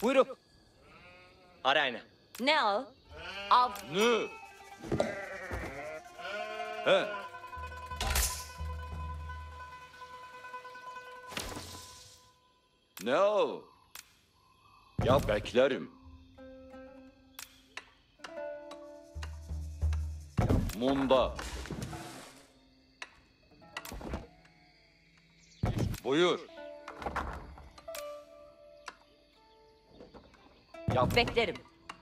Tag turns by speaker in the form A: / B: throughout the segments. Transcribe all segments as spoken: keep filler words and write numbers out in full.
A: Buyruk. Arayna.
B: Ne o? Av.
A: Ne? He.
C: Ne o? Ya beklerim. Munda.
A: Buyur.
C: Ya
B: Beklerim.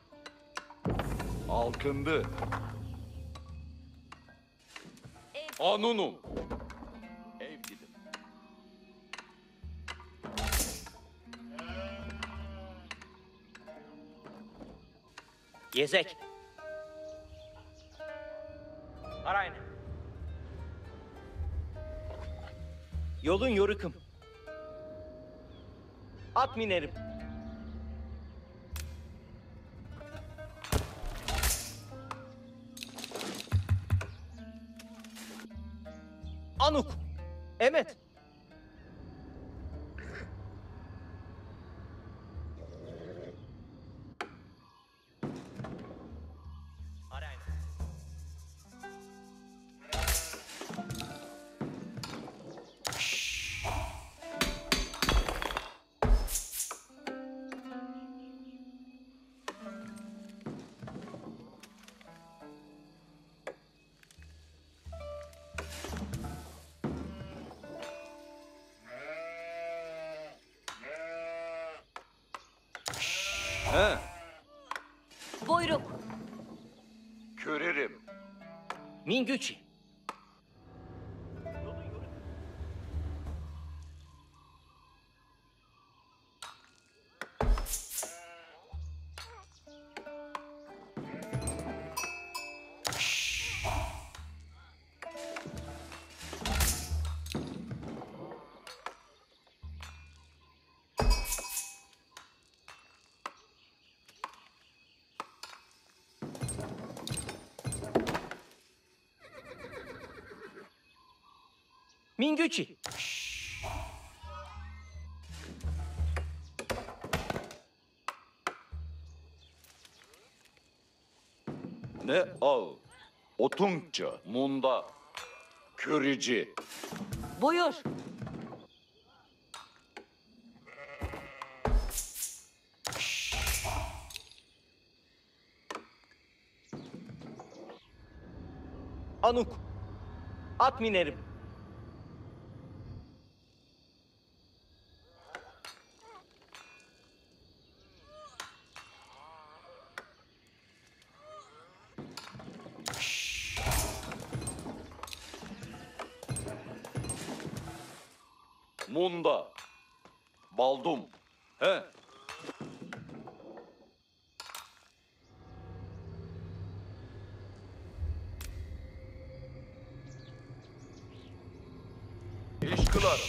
C: alkındı.
A: Anunum.
C: Ev gidin.
A: Yezek. Arayna. Yolun yorukım. At minerim. Anuk. Evet. Arayna.
C: He,
B: Buyruk.
C: körerim.
A: Mingüçi. Mingüçi.
C: Ne o? Otunca, munda, körücü.
B: Buyur.
A: Anuk. At minerim.
C: Munda, baldum. He, iş kılarım.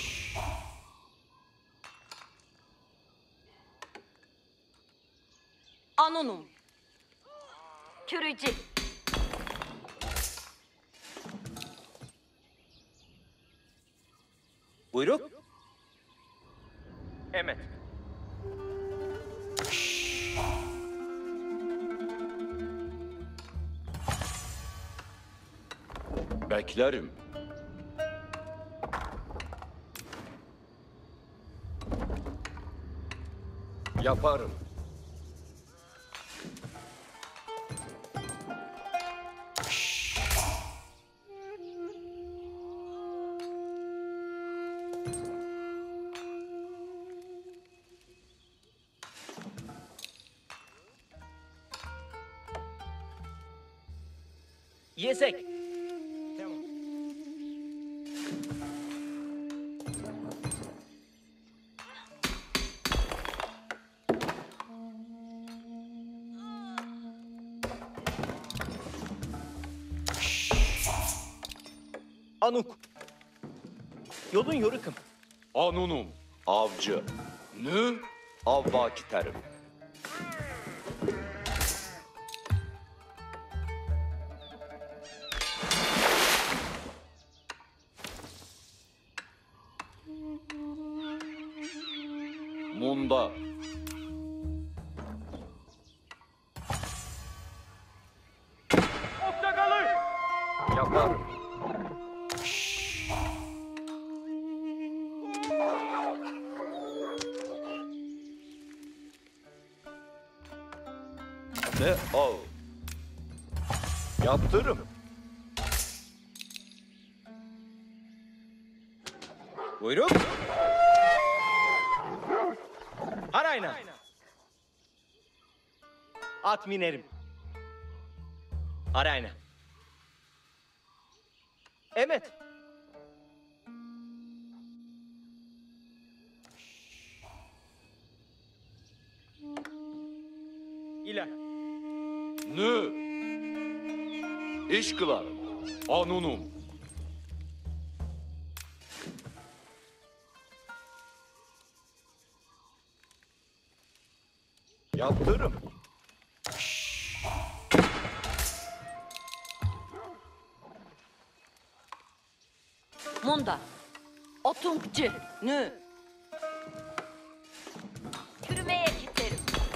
B: Anonum. Kürücü.
A: Buyruk. Evet.
C: Beklerim. Yaparım.
A: Yesek. Tamam. Anuk. Yolun yorukım.
C: Anunum, avcı. Ne? Avva giderim. Munda, Yaparım. Ne av? Yaptırım.
A: Buyruk. Harayna. At minerim. Harayna. Evet. İlah.
C: Ne? İş kılarım. Anunum. Yaptırım.
B: Munda. Otunkçı.
A: Ne?
B: Kürümeye kitlerim.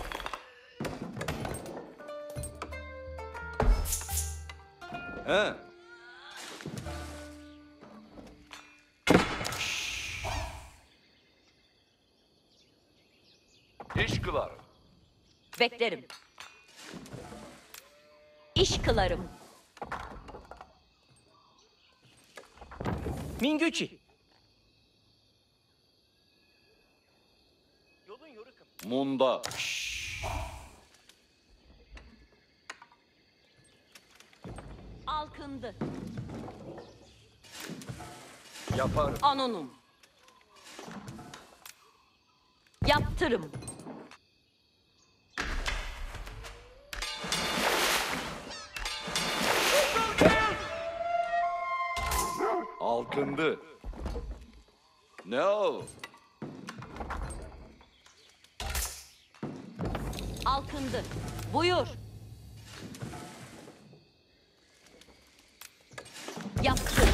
C: He. İş kılarım.
B: Beklerim. İş kılarım.
A: Mingüçi. Yolun yorukım.
C: Munda.
B: Alkındı.
C: Yaparım.
B: Anonum. Yaptırım.
C: Alkındı. Ne o?
B: Alkındı. Buyur. Yaptır.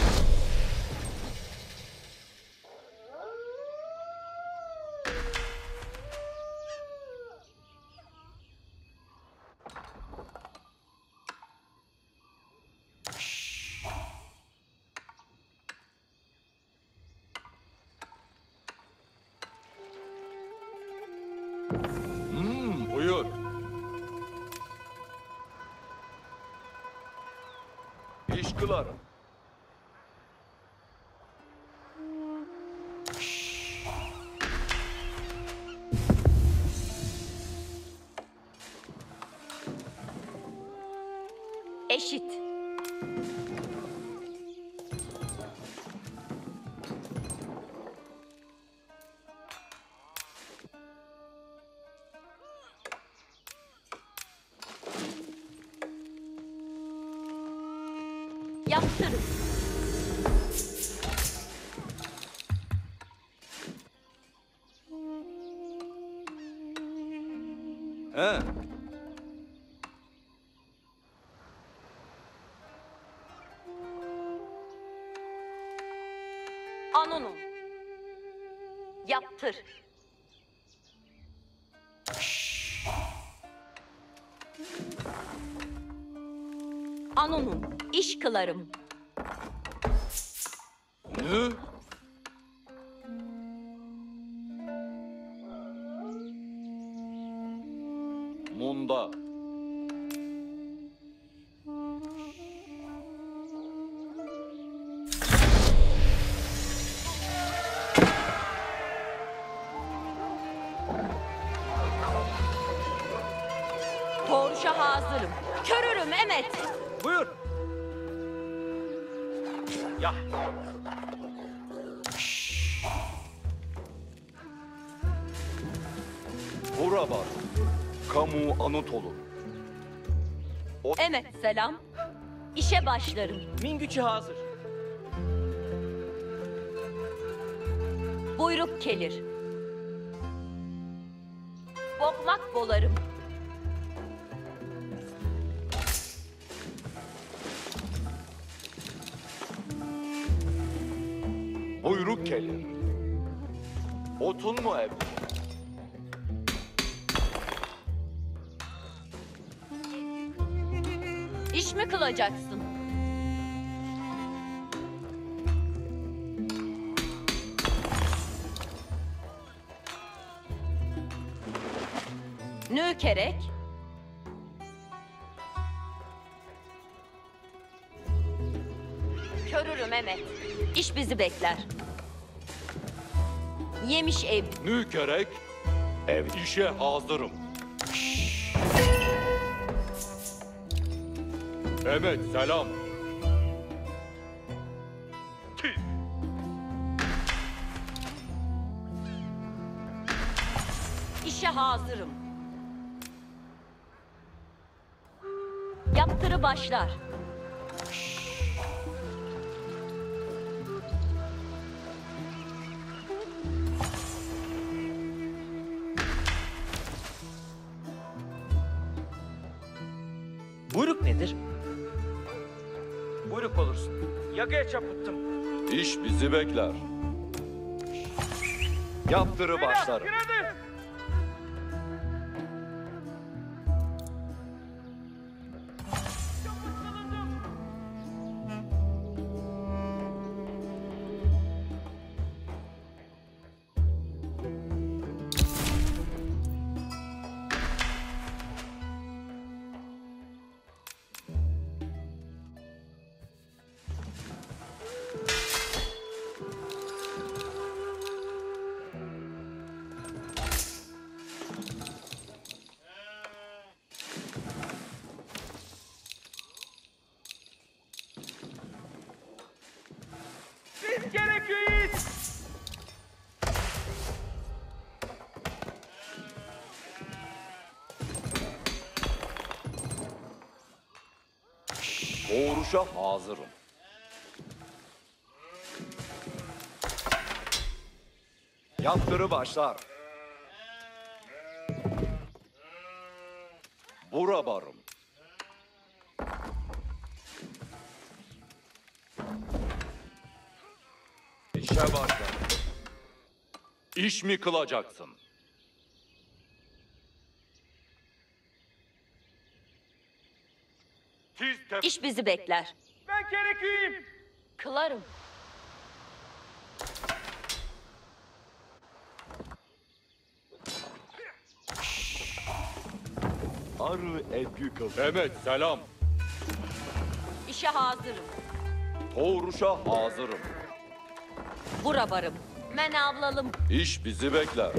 C: Hmm, buyur. İş kılarım.
B: Eşit. Yaptırım.
C: He.
B: Anonum. Yaptır. Anonum. İş kılarım.
C: Ne? Munda.
B: Toruşa hazırım. Körürüm Emet.
A: Buyur. Ya.
C: Bura var. Kamu anıt olur.
B: Emet selam. İşe başlarım.
A: Mingüçi hazır.
B: Buyruk gelir. Bokmak bolarım.
C: Buyruk gelir. Otun mu ev?
B: İş mi kılacaksın? Nükerek. Körürüm Emet. İş bizi bekler. Yemiş ev.
C: Nükerek. Ev. İşe hazırım. Evet, selam.
B: İşe hazırım. Yaptırı başlar.
A: Buyruk nedir? Buyruk olursun. Yakaya çapıttım.
C: İş bizi bekler. Yaptırı başlarım.
A: Kredi. Biz gerekiyiz.
C: Doğruşa hazırım. Yaptırı başlar. Bura barım. İşe başlar. İş mi kılacaksın? Tiz tep-
B: İş bizi bekler.
A: Ben gerekliyim.
B: Kılarım.
C: Arı etki kıl. Evet, selam.
B: İşe hazırım.
C: Doğruşa hazırım.
B: Bura barım. Men avlalım.
C: İş bizi bekler.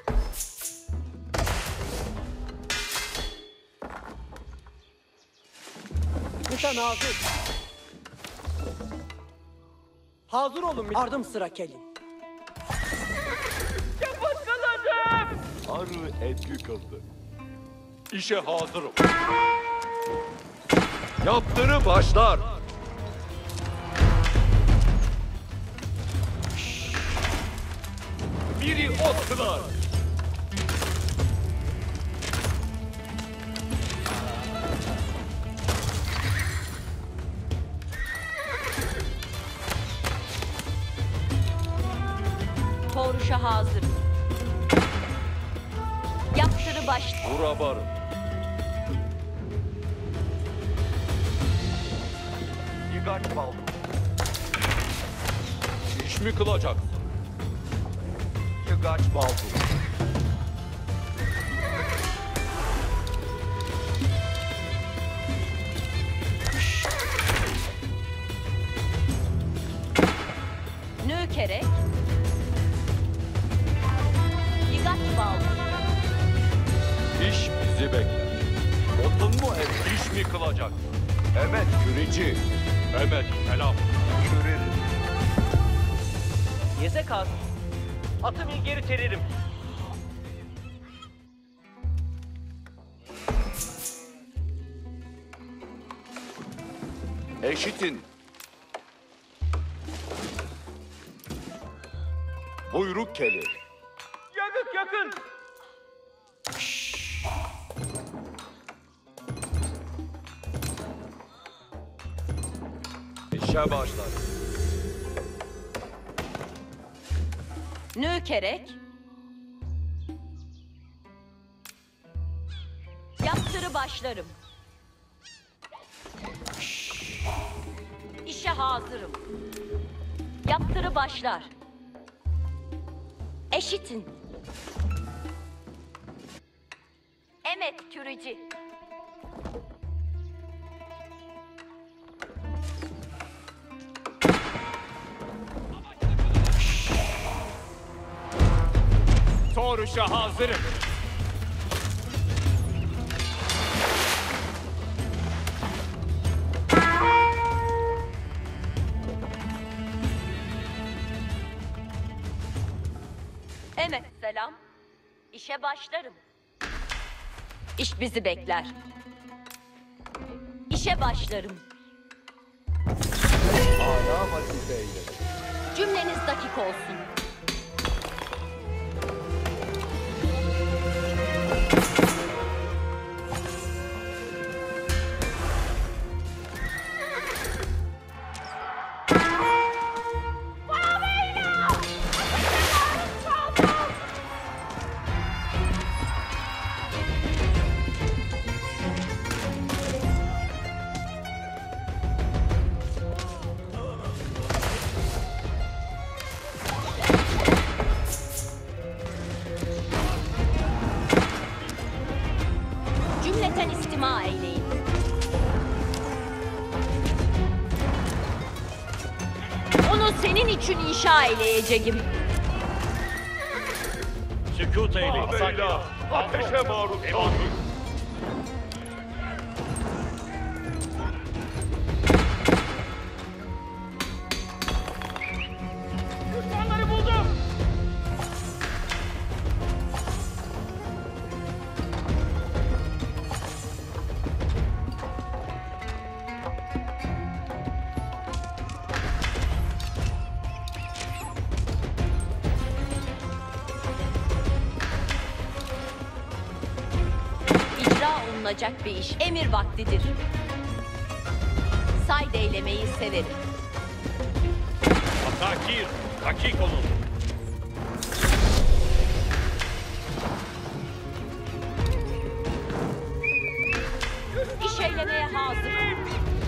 D: Nişan hazır. Hazır olun. Ardım sıra kelin.
A: Yapıttırdım.
C: Arı etki kıldı. İşe hazırım. Yaptırı başlar. Biri ot kılar.
B: Toruşa hazırım. Yaptırı baş.
C: Bura barım. Yıgaç baldı. İş mi kılacaksın? Yıgaç baldı.
B: Nükerek. Yigaç bal.
C: İş bizi bekler. Otun mu ev? İş mi kılacak? Evet, küreci. Evet, selam. Kürür.
A: Yese kalsın. Atımı geri teririm.
C: Eşitin. Buyruk kelir.
A: Yakık yakın.
C: İşe başlar.
B: Nükerek. Yaptırı başlarım. İşe hazırım. Yaptırı başlar. Eşitin. Emmet Küreci.
C: Soruşa hazırım.
B: Emmet selam. İşe başlarım. İş bizi bekler. İşe başlarım.
C: Ana vazifeyle.
B: Cümleniz dakik olsun. Cümleten istima eyleyin. Onu senin için inşa eyleyeceğim.
C: Sükut eyleyin.
E: Beyler, ateşe maruz kaldık.
A: Düşmanları buldum.
B: İcra olunacak bir iş emir vaktidir. Sayd eylemeyi severim.
C: Atakir, dakik olun.
B: İş eylemeye hazırım.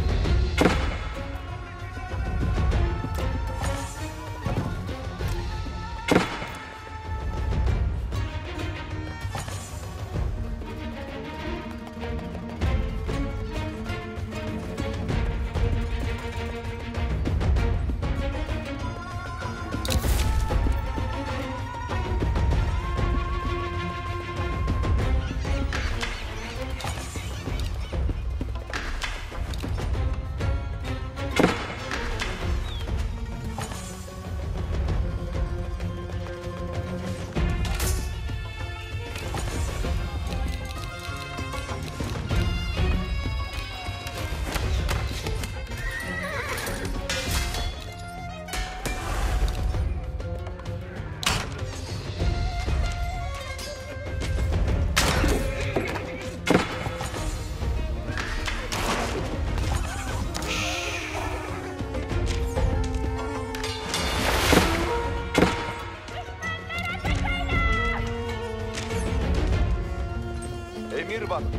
C: Emir bak.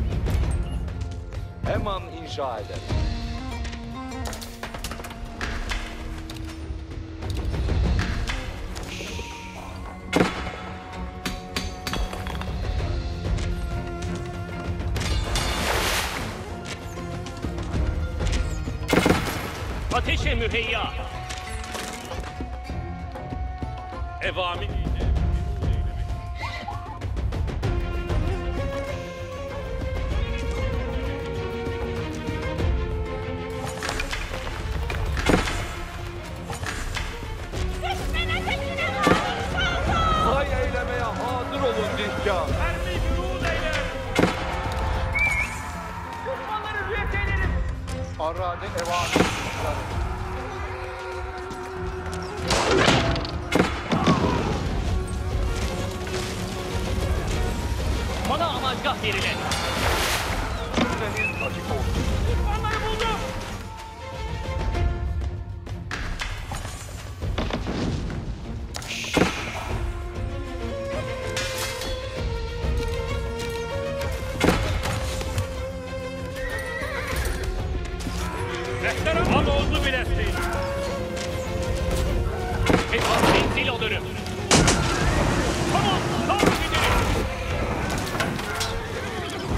C: Hemen inşa eder.
A: Ateşe müheyya.
C: Evamir. Say eylemeye hazır olun dikkat.
A: Mermi bürûz eyle. Düşmanları rüyet eylerim.
C: Arade evamir.
A: Bana amacgah verilen.
C: Cümleniz dakik olsun.
A: Düşmanları buldum.
C: Rehterem an oldu bilesin.
A: Hepsi menzil olurum. Tamam, doğru gidelim.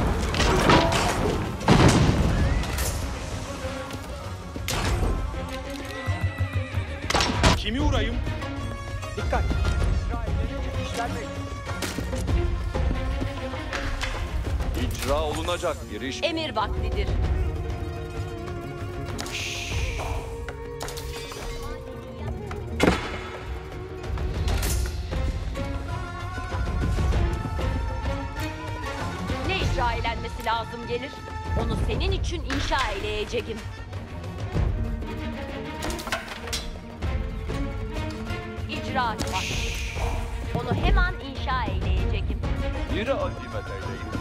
C: İcra olunacak bir iş.
B: Emir vaktidir. Ne icra eylenmesi lazım gelir? Onu senin için inşa eyleyeceğim. İcraat vakti. Onu hemen inşa eyleyeceğim.
C: Bir azimet eyleyin.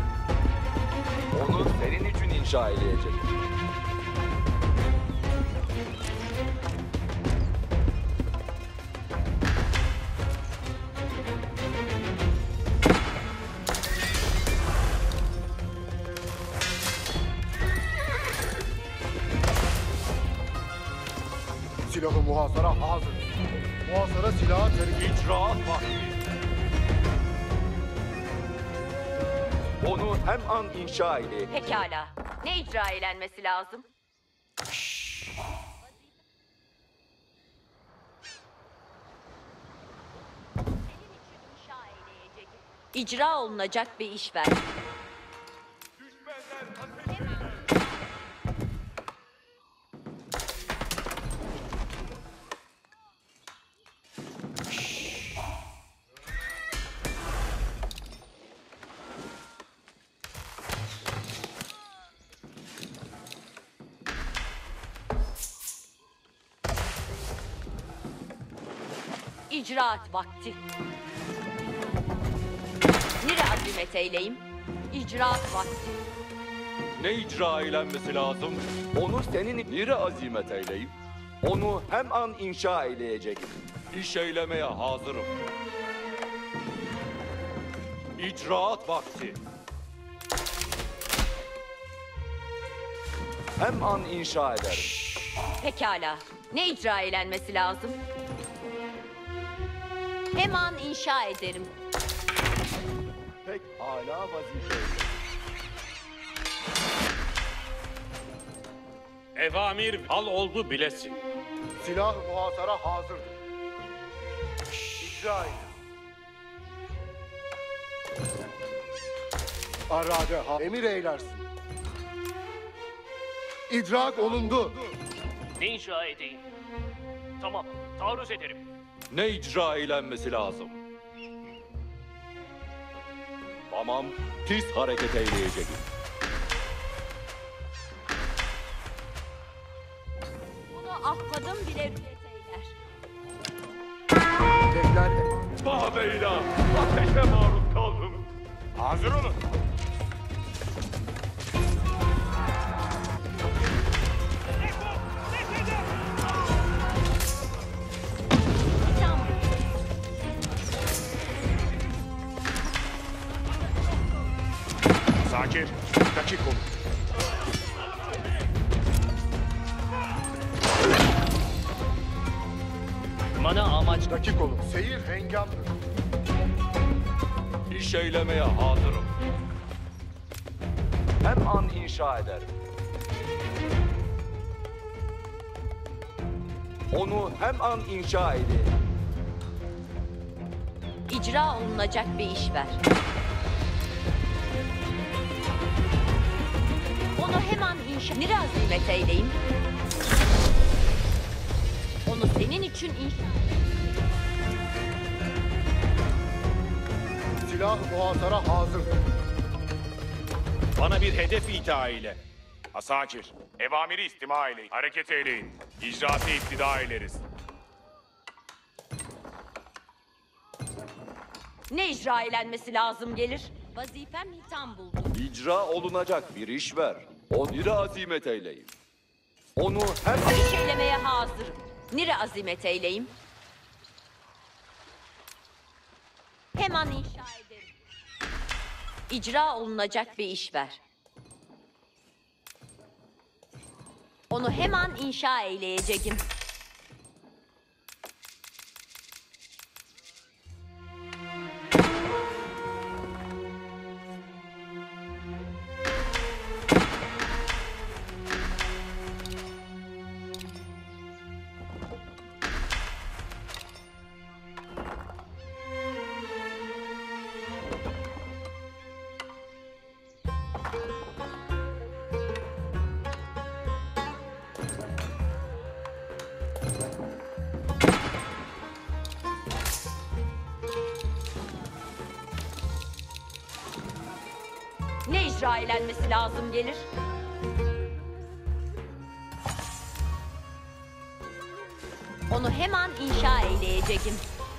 C: Onu senin için inşa edecek.
E: Silahı muhasara hazır. Muhasara silahı terk.
C: İcraat vakti. Onu hem an inşa edecek.
B: Pekala. Ne icra eylenmesi lazım? İcra olunacak bir iş ver. İcraat vakti. Nere azimet eyleyim? İcraat vakti.
C: Ne icra eylenmesi lazım? Onu senin nire azimet eyleyim. Onu hem an inşa eyleyecek. İş eylemeye hazırım. İcraat vakti. Hem an inşa ederim.
B: Pekala. Ne icra eylenmesi lazım? Hemen inşa ederim.
C: Pek âlâ vazife.
F: Evamir al oldu bilesin.
E: Silah muhasara hazırdır. İcra edin. Arade ha emir eylersin. İdrak olundu.
A: Ne inşa edeyim? Tamam, taarruz ederim.
C: Ne icra eylenmesi lazım? Tamam, tiz hareket eyleyeceğim.
B: Bunu atladım bile rüyet eyler.
E: Bekler de.
C: Babeyla, ateşe maruz kaldım.
E: Hazır olun. Sakir, dakik olun.
A: Mana amaç
E: Dakik olun. Seyir hengamdır.
C: İş eylemeye hazırım. Hem an inşa ederim. Onu hem an inşa edeyim.
B: İcra olunacak bir iş ver. Onu hemen inşa... Nere azimet eyleyim? Onu senin için inşa...
E: Silah muhasara hazırdır.
F: Bana bir hedef ita ile. Asakir, evamiri istima eyleyin. Hareket eyleyin. İcraatı iftida eyleriz.
B: Ne icra eylenmesi lazım gelir? Vazifem hitam buldu.
C: İcra olunacak bir iş ver. O nire azimet eyleyin. Onu hem
B: İş eylemeye hazırım. Nere azimet eyleyim? Hemen inşa ederim. İcra olunacak bir iş ver. Onu hemen inşa eyleyeceğim. icra eylenmesi lazım gelir? Onu hemen inşa eyleyeceğim.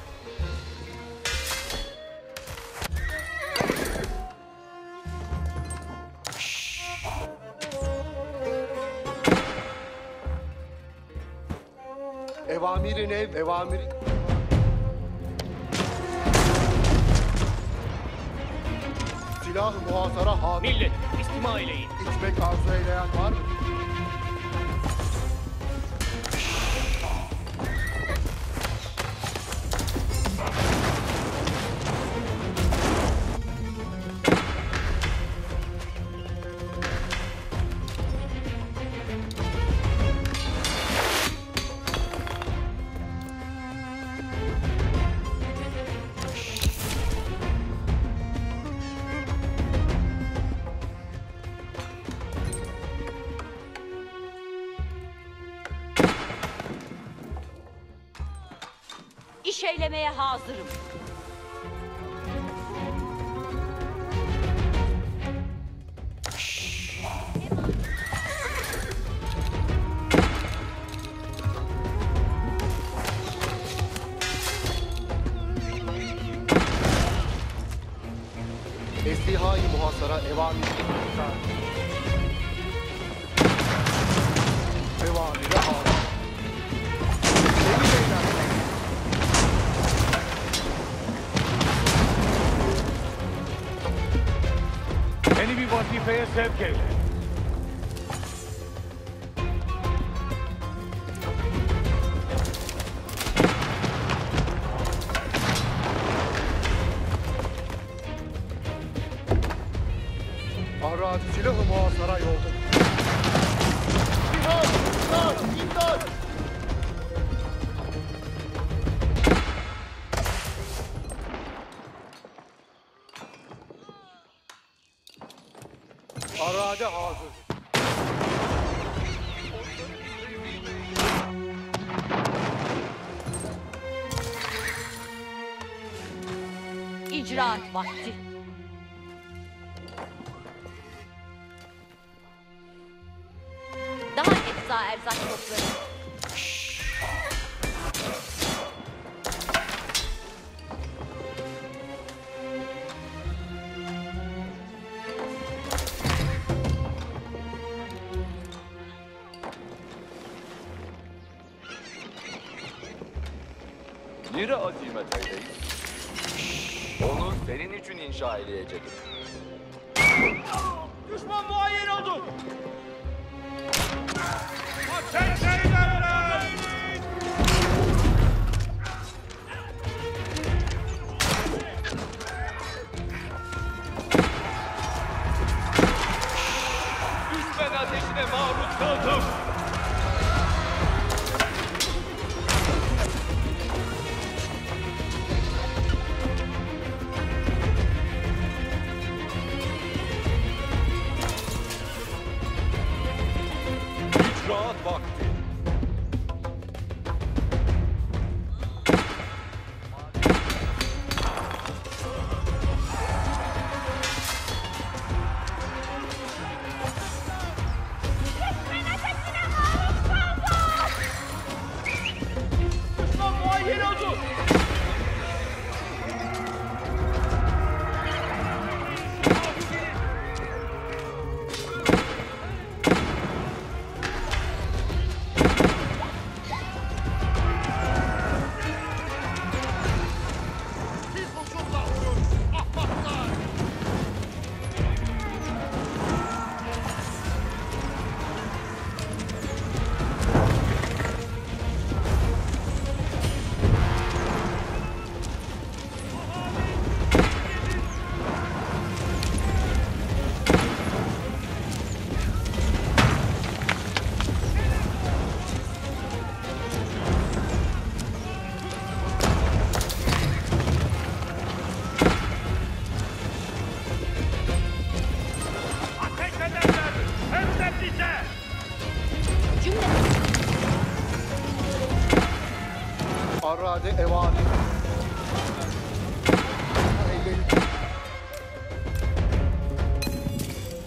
E: Evamirin ev, evamirin... Silah-ı muhasara hazır.
A: Millet, istima eyleyin.
E: İçmek arzu eyleyen var mı?
B: İş eylemeye hazırım.
E: Eslihâ-i muhasara evamirin... Evamire hazır. Emir eylemler.
F: Beni bir vazifeye sevk eyle.
E: Aradi silah-ı muhasara yolda. İmdat! İmdat! İmdat! Arade hazır.
B: İcraat vakti. Daha efsa erzak toplarım.
C: Nire azimet eyleyin. Onu senin için inşa eyleyeceğim.
A: Düşman muayyen oldu.
F: Ateş eyleyin!
C: Düşman ateşine maruz kaldım. İcraat vakti.
A: Düşman muayyen oldu.
F: Ateş ederler! Hem de bize!
B: Cümle
E: Arade evamir. Eyleyin.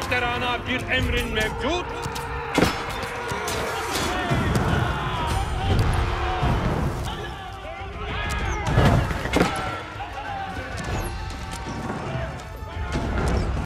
G: Müşterana bir emrin mevcut,